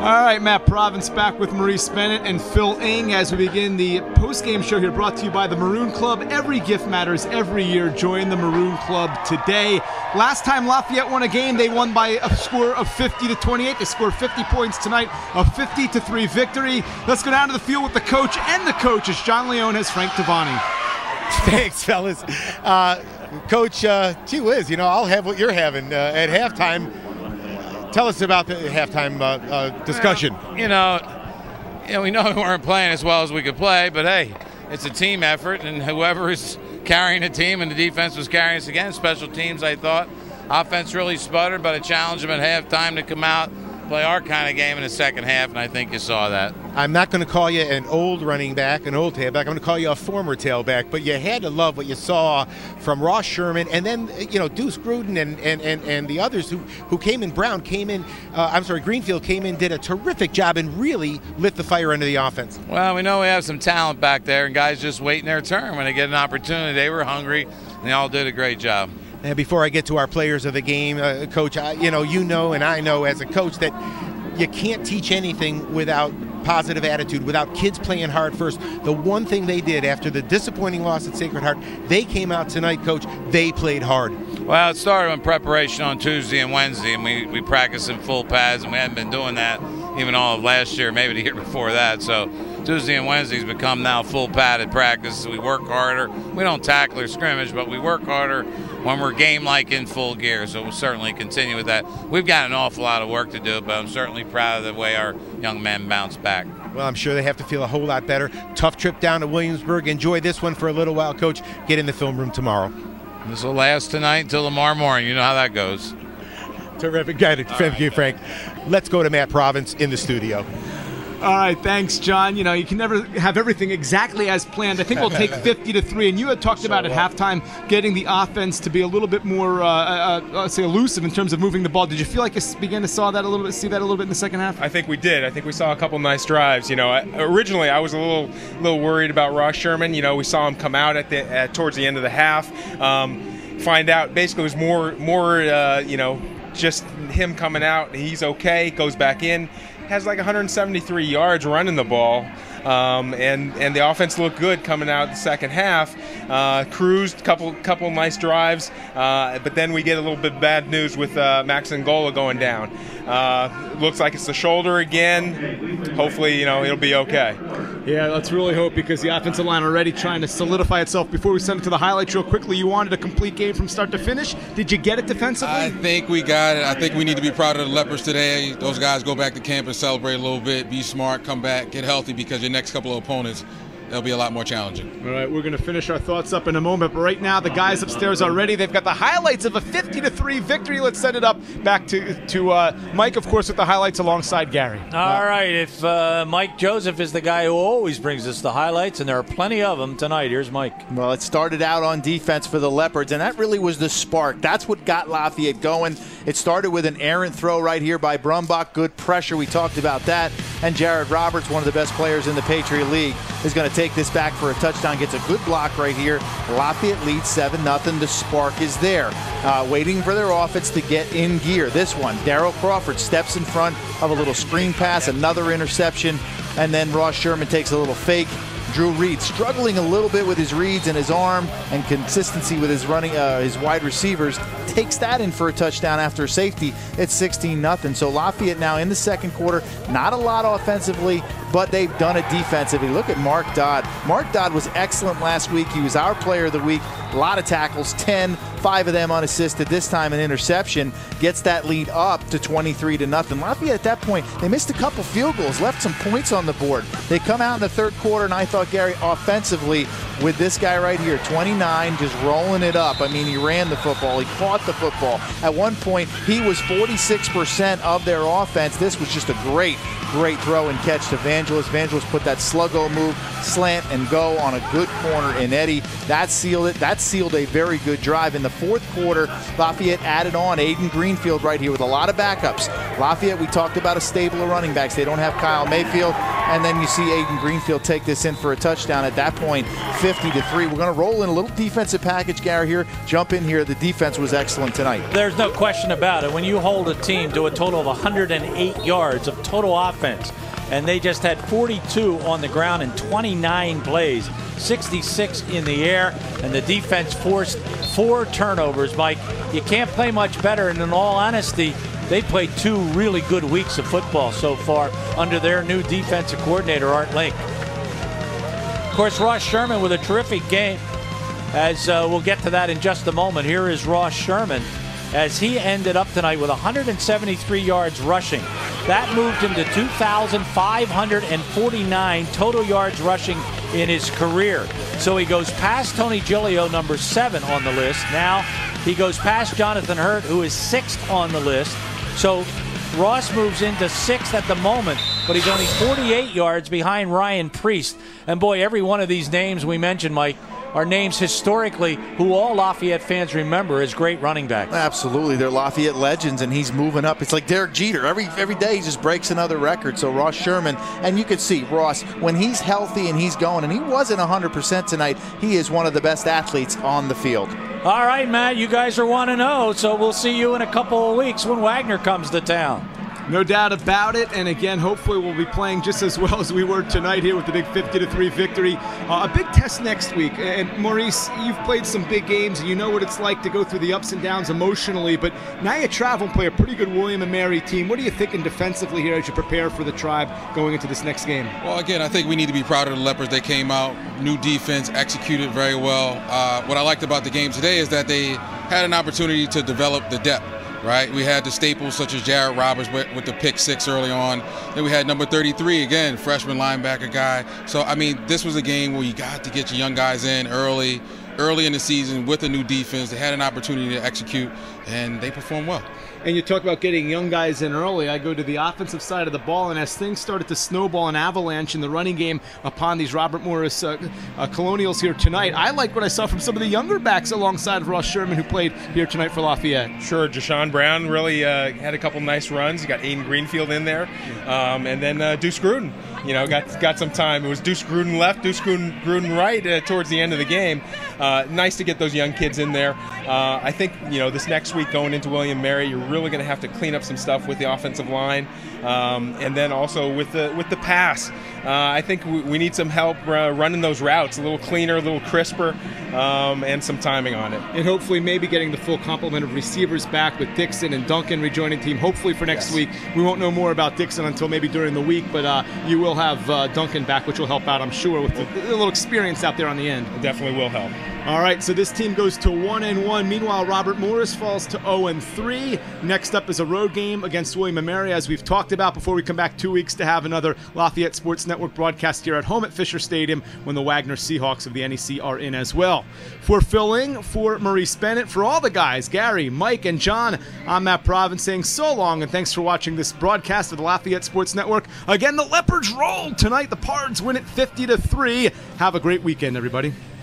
All right, Matt Province back with Maurice Bennett and Phil Ing as we begin the post-game show here, brought to you by the Maroon Club. Every gift matters every year. Join the Maroon Club today. Last time Lafayette won a game, they won by a score of 50-28. They scored 50 points tonight, a 50-3 victory. Let's go down to the field with the coach and the coach as John Leone has Frank Devani. Thanks, fellas. Coach, gee whiz, I'll have what you're having at halftime. Tell us about the halftime discussion. We know we weren't playing as well as we could play, but hey, it's a team effort, and whoever is carrying the team, and the defense was carrying us again. Special teams, I thought. Offense really sputtered, but I challenged them at halftime to come out, play our kind of game in the second half, and I think you saw that. I'm not going to call you an old running back, an old tailback. I'm going to call you a former tailback, but you had to love what you saw from Ross Sherman, and then Deuce Gruden and the others who came in. Greenfield came in, did a terrific job, and really lit the fire under the offense. Well, we know we have some talent back there, and guys just waiting their turn when they get an opportunity. They were hungry, and they all did a great job. And before I get to our players of the game, Coach, and I know as a coach that you can't teach anything without positive attitude, without kids playing hard first. The one thing they did after the disappointing loss at Sacred Heart, they came out tonight, Coach, they played hard. Well, it started in preparation on Tuesday and Wednesday, and we practiced in full pads, and we hadn't been doing that even all of last year, maybe the year before that. So Tuesday and Wednesday's become now full padded practice. We work harder. We don't tackle or scrimmage, but we work harder when we're game-like in full gear, so we'll certainly continue with that. We've got an awful lot of work to do, but I'm certainly proud of the way our young men bounced back. Well, I'm sure they have to feel a whole lot better. Tough trip down to Williamsburg. Enjoy this one for a little while, Coach. Get in the film room tomorrow. This will last tonight until tomorrow morning. You know how that goes. Terrific guy. Thank you, Frank. Let's go to Matt Province in the studio. All right, thanks, John. You can never have everything exactly as planned. I think we'll take 50-3. And you had talked about at halftime getting the offense to be a little bit more, say, elusive in terms of moving the ball. Did you feel like you began to see that a little bit in the second half? I think we did. I think we saw a couple nice drives. Originally I was a little worried about Ross Sherman. We saw him come out towards the end of the half. Find out basically it was more just him coming out. He's okay. Goes back in. Has like 173 yards running the ball, and the offense looked good coming out the second half. Cruised, couple nice drives, but then we get a little bit bad news with Max Angola going down. Looks like it's the shoulder again. Hopefully, it'll be okay. Yeah, let's really hope, because the offensive line already trying to solidify itself. Before we send it to the highlights real quickly, you wanted a complete game from start to finish. Did you get it defensively? I think we got it. I think we need to be proud of the Leopards today. Those guys go back to camp and celebrate a little bit, be smart, come back, get healthy, because your next couple of opponents, they'll be a lot more challenging. All right, we're going to finish our thoughts up in a moment, but right now the guys upstairs are ready. They've got the highlights of a 50-3 victory. Let's send it up back to Mike, of course, with the highlights alongside Gary. All right, if Mike Joseph is the guy who always brings us the highlights, and there are plenty of them tonight. Here's Mike. Well, it started out on defense for the Leopards, and that really was the spark. That's what got Lafayette going. It started with an errant throw right here by Brumbach. Good pressure. We talked about that. And Jared Roberts, one of the best players in the Patriot League, is going to take this back for a touchdown. Gets a good block right here. Lafayette leads 7-0. The spark is there. Waiting for their offense to get in gear. This one, Darryl Crawford steps in front of a little screen pass, another interception, and then Ross Sherman takes a little fake. Drew Reed struggling a little bit with his reads and his arm and consistency with his running, his wide receivers, takes that in for a touchdown after a safety. It's 16-0. So Lafayette now in the second quarter, not a lot offensively, but they've done it defensively. Look at Mark Dodd. Mark Dodd was excellent last week. He was our player of the week. A lot of tackles, 10, 5 of them unassisted. This time an interception gets that lead up to 23-0. Lafayette at that point, they missed a couple field goals, left some points on the board. They come out in the third quarter, and I thought, Gary, offensively with this guy right here, 29, just rolling it up. I mean, he ran the football. He caught the football. At one point, he was 46% of their offense. This was just a great throw and catch to Vangelis. Vangelis put that sluggo move, slant and go on a good corner in Eddie. That sealed it. That sealed a very good drive. In the fourth quarter, Lafayette added on Aiden Greenfield right here with a lot of backups. Lafayette, we talked about a stable of running backs. They don't have Kyle Mayfield. and then you see Aiden Greenfield take this in for a touchdown. At that point, 50-3. We're going to roll in a little defensive package, Gary, here. Jump in here. The defense was excellent tonight. There's no question about it. When you hold a team to a total of 108 yards of total offense, and they just had 42 on the ground in 29 plays, 66 in the air, and the defense forced 4 turnovers, Mike. You can't play much better, and in all honesty, they played 2 really good weeks of football so far under their new defensive coordinator, Art Link. Of course, Ross Sherman with a terrific game, as we'll get to that in just a moment. Here is Ross Sherman as he ended up tonight with 173 yards rushing. That moved him to 2,549 total yards rushing in his career. So he goes past Tony Giglio, number 7 on the list. Now he goes past Jonathan Hurt, who is 6th on the list. So Ross moves into 6th at the moment, but he's only 48 yards behind Ryan Priest. And boy, every one of these names we mentioned, Mike, are names historically who all Lafayette fans remember as great running backs. Absolutely. They're Lafayette legends, and he's moving up. It's like Derek Jeter. Every day he just breaks another record. So Ross Sherman, and you can see Ross, when he's healthy and he's going, and he wasn't 100% tonight, he is one of the best athletes on the field. All right, Matt, you guys are 1-0, so we'll see you in a couple of weeks when Wagner comes to town. No doubt about it, and again, hopefully we'll be playing just as well as we were tonight here with the big 50-3 victory. A big test next week, and Maurice, you've played some big games, and you know what it's like to go through the ups and downs emotionally, but now you travel and play a pretty good William & Mary team. What are you thinking defensively here as you prepare for the Tribe going into this next game? Well, again, I think we need to be proud of the Leopards. They came out, new defense, executed very well. What I liked about the game today is that they had an opportunity to develop the depth. Right, we had the staples such as Jared Roberts with the pick 6 early on. Then we had number 33 again, freshman linebacker guy. So I mean, this was a game where you got to get your young guys in early in the season with a new defense. They had an opportunity to execute, and they performed well. And you talk about getting young guys in early. I go to the offensive side of the ball, and as things started to snowball and avalanche in the running game upon these Robert Morris Colonials here tonight, I like what I saw from some of the younger backs alongside of Ross Sherman, who played here tonight for Lafayette. Sure, Jashawn Brown really had a couple nice runs. You got Aiden Greenfield in there, and then Deuce Gruden. You know, got some time. It was Deuce Gruden left, Deuce Gruden right towards the end of the game. Nice to get those young kids in there. I think, you know, this next week going into William & Mary, you're really going to have to clean up some stuff with the offensive line, and then also with the pass. I think we need some help running those routes a little cleaner, a little crisper, and some timing on it. And hopefully maybe getting the full complement of receivers back with Dixon and Duncan rejoining team, hopefully for next week. We won't know more about Dixon until maybe during the week, but you will have Duncan back, which will help out, I'm sure, with a little experience out there on the end. It definitely will help. All right, so this team goes to 1-1. Meanwhile, Robert Morris falls to 0-3. Next up is a road game against William & Mary, as we've talked about, before we come back 2 weeks to have another Lafayette Sports Network broadcast here at home at Fisher Stadium when the Wagner Seahawks of the NEC are in as well. For Phil Ing, for Maurice Bennett, for all the guys, Gary, Mike, and John, I'm Matt Province saying so long, and thanks for watching this broadcast of the Lafayette Sports Network. Again, the Leopards roll tonight. The Pards win it 50-3. Have a great weekend, everybody.